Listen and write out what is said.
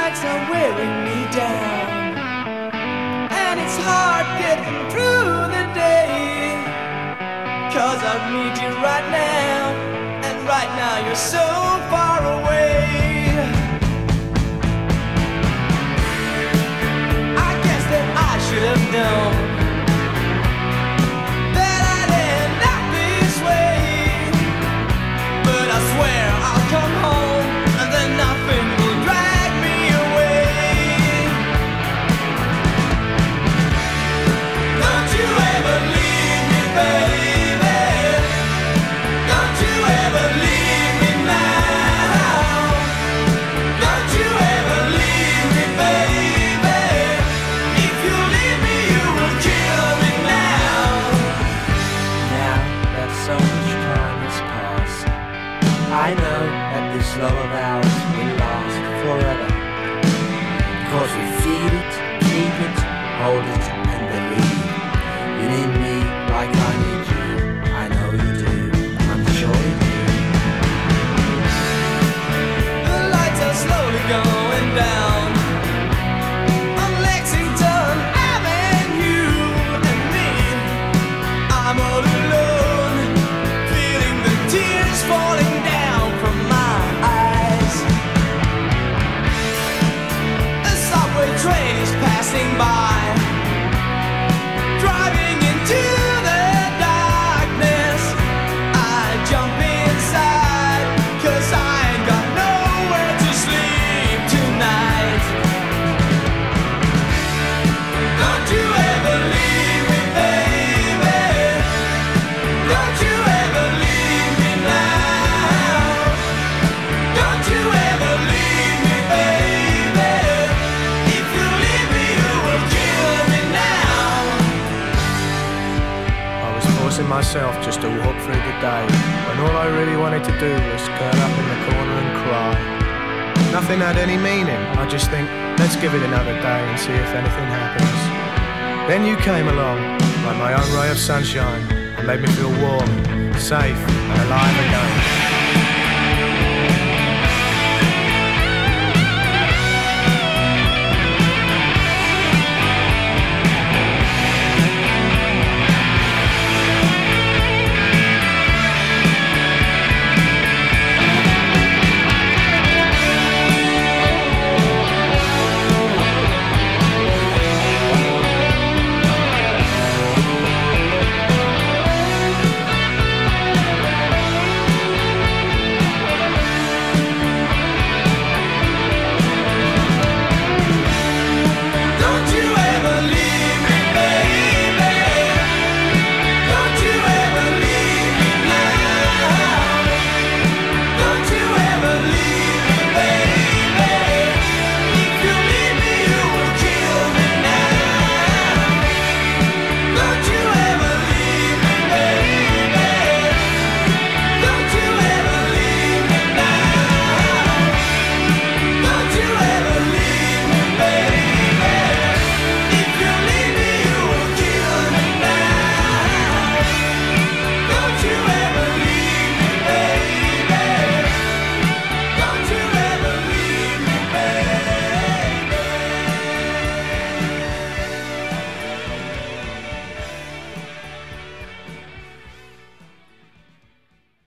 nights are wearing me down, and it's hard getting through the day, 'cause I need you right now, and right now you're so far away. I guess that I should have known that I'd end up this way, but I swear I'll come home and then nothing will drag me away. Don't you ever leave me, baby. Don't you ever leave me now. Don't you ever leave me, baby. If you leave me, you will kill me now. Now that so much time has passed, I know that this love of ours will last forever, because we feel it, keep it, hold it, and believe. You need me like I need you. I know you do. I'm sure you do. The lights are slowly going down on Lexington Avenue, and me, I'm all alone, feeling the tears falling down from my eyes. A subway train is passing by, driving into the darkness. I jump inside, 'cause I ain't got nowhere to sleep tonight. Don't you ever leave me, baby. Don't you ever leave me now. Don't you ever leave me, baby. If you leave me, you will kill me now. I was forcing myself just to walk through the day, when all I really wanted to do was curl up in the corner and cry. Nothing had any meaning. I just think, let's give it another day and see if anything happens. Then you came along, like my own ray of sunshine, and made me feel warm, safe, and alive again.